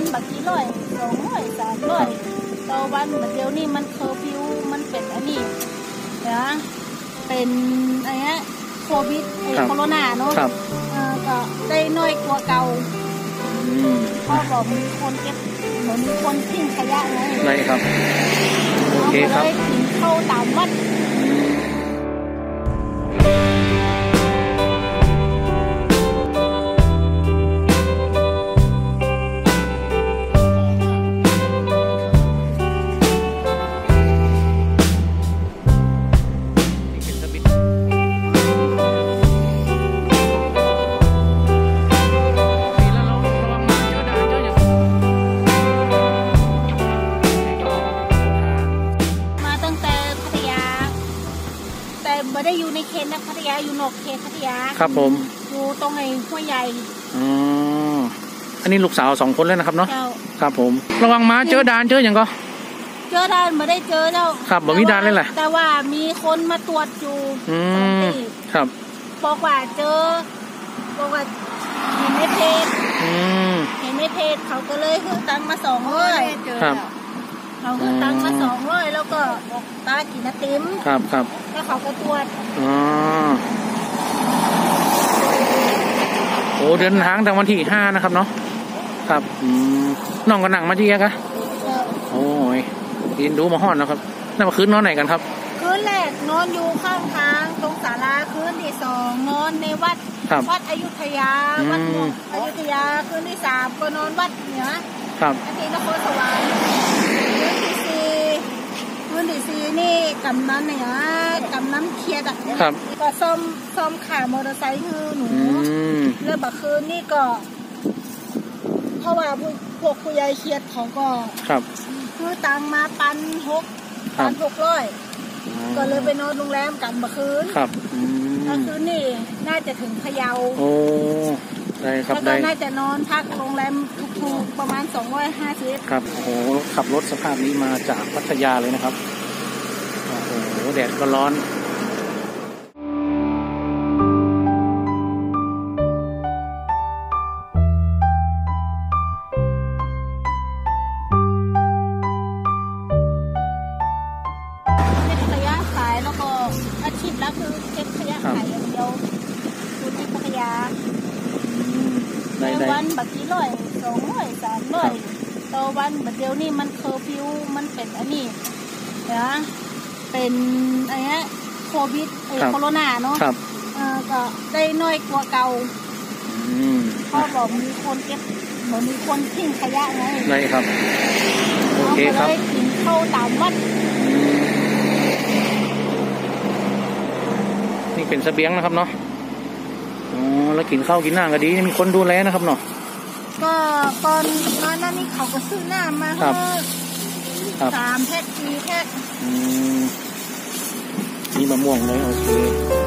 บางที100 200 300ต่อวันแบบเดียวนี่มันเคอร์ฟิวมันเป็นอันนี้นะเป็นอะไรเงี้ยโควิดโคโรนาเนาะก็ได้น้อยกว่าเก่าเพราะบอกมีคนเก็บเหมือนมีคนทิ้งขยะไงได้ครับโอเคครับทิ้งเข้าตามวัดไม่ได้อยู่ในเขตนะพัทยาอยู่นอกเขตพัทยาครับผมอยู่ตรงไอ้ห้วยใหญ่อันนี้ลูกสาว2 คนเลยนะครับเนาะครับผมระวังม้าเจอด่านเจออย่างก็เจอด่านไม่ได้เจอเจ้าครับบ่มีด่านเลยแหละแต่ว่ามีคนมาตรวจอยู่ครับบอกว่าเจอบอกว่าเห็นในเพจเขาก็เลยคือตังมา200 ครับเขาคือตังมา200แล้วก็บอกตากินติมครับแล้วเขาก็ตรวจโอ้เดินทางตั้งวันที่5นะครับเนาะครับน้องก็นั่งมาที่ยังคะโอ้ยยินดูมาห้อนนะครับนั่นมาคืนนอนไหนกันครับคืนแรกนอนอยู่ข้างทางตรงศาลาคืนที่2นอนในวัดอยุธยาวัดอยุธยาคืนที่3ก็นอนวัดเหนืออันนี้นครสวรรค์คืนที่4นี่กำนันเนี่ยกำนันเครียดก็ซ่อมขามอเตอร์ไซค์คือหนูเรื่องบักคืนนี่ก็เพราะว่าพวกผู้ใหญ่เครียดเขาก็คือตังมา1,600ก็เลยไปนอนโรงแรมกันบักคืนก็คืนนี่น่าจะถึงพะเยาโอ้ได้ครับได้น่าจะนอนพักโรงแรมถูกๆประมาณ250 ครับโอ้ขับรถสภาพนี้มาจากพัทยาเลยนะครับโอ้โหแดดก็ร้อนแล้วก็อาชีพแล้วคือเก็บขยะขายอย่างเดียวอยู่ที่พัทยาในวันบางที100 200 300ต่อวันแบบเดียวนี่มันเคอร์ฟิวมันเป็นอันนี้นะเป็นอะไรเงี้ยโควิดโคโรนาเนาะก็ได้น้อยกว่าเก่าเพราะบอกมีคนเก็บเหมือนมีคนทิ้งขยะไงได้ครับโอเคครับทิ้งเข้าตามวัดนี่เป็นเสบียงนะครับเนาะแล้วกินข้าวกินน้ำก็ดีมีคนดูแลนะครับเนาะก็ตอนนั้นนี่เขาก็ซื้อน้ำมาให้3 แพ็ค 4 แพ็คนี่มะม่วงเลยโอเค